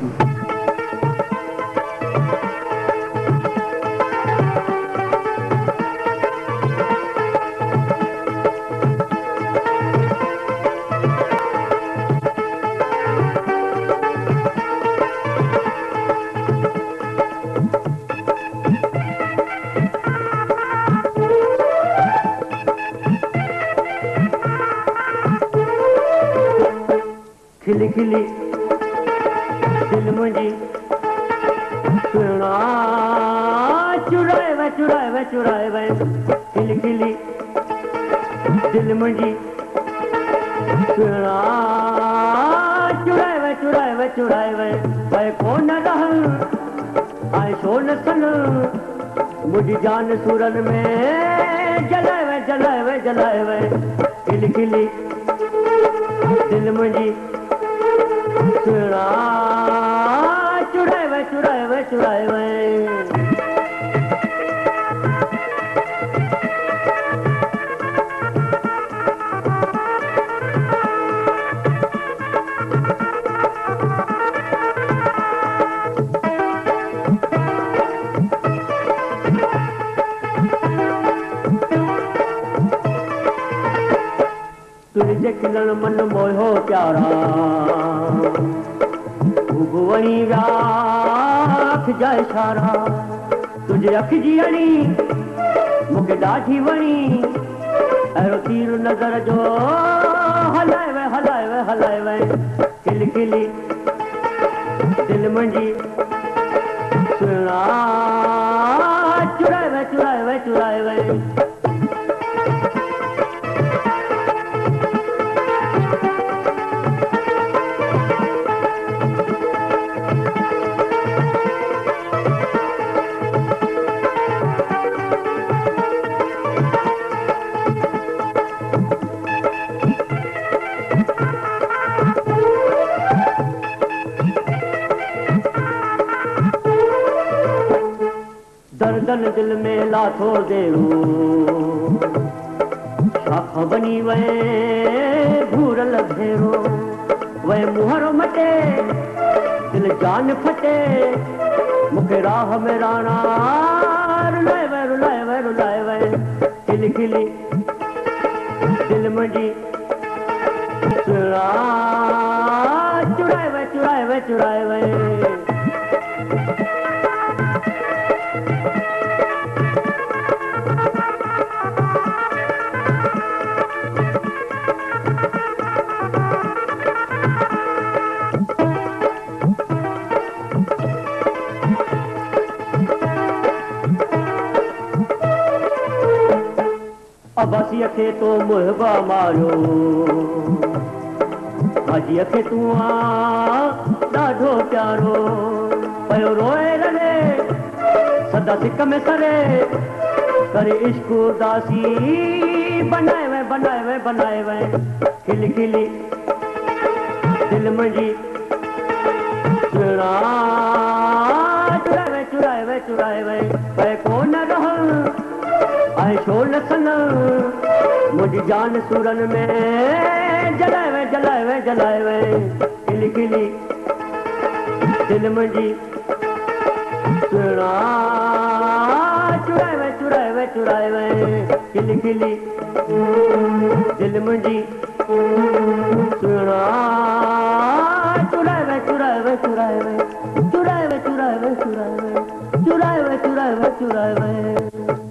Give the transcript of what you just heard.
खिली खिली दिल मुझी सुना चुराए वे चुराए वे चुराए वे खिली खिली दिल मुझी सुना चुराए वे चुराए वे चुराए वे भाई कौन रह आए सोन सन मुझी जान सूरन में जलाए वे जलाए वे जलाए वे खिली खिली दिल मुझी सुना चुराए वे चुराए वे चुराए वे तुझे खिलन मन मोहो प्यारा भुवनी राख जाए सारा तुझे अख जी अणी मुझे ॾाढी वणी अहिड़ो तीर नज़र जो हलाए वे हलाए वे हलाए वे खिली खिली दिल मुंहिंजी सुना चुराए वे चुराए वे चुराए वे दर्दन दिल में लाथो देरो शाख बनी वे भूरल भेरो वे मुहरो मटे दिल जान फटे मुखे राह में राना रुलाए वे रुलाए वे रुलाए वे खिली खिली दिल मुझी सुना चुराए वे चुराए वे चुराए वे अबासी खे तो मुहबा मारो बाजी खे तू ॾाढो प्यारो पयो रोए रहे सदा सिक में सरे करे इश्क उदासी बनाए वे बनाए वे बनाए वे खिली खिली दिल मुंहिंजी सुना चुराए वे चुराए वे चुराए वे पे कोन रह आए शोल सन मुझी जान सूरन में जलाए वे जलाए वे जलाए वे खिली खिली दिल मुझी सुना चुराए वे चुराए वे चुराए वे खिली खिली दिल मुझी सुना चुराए वे चुराए वे चुराए वे चुराए वे चुराए वे चुराए वे चुराए वे चुराए वे चुराए वे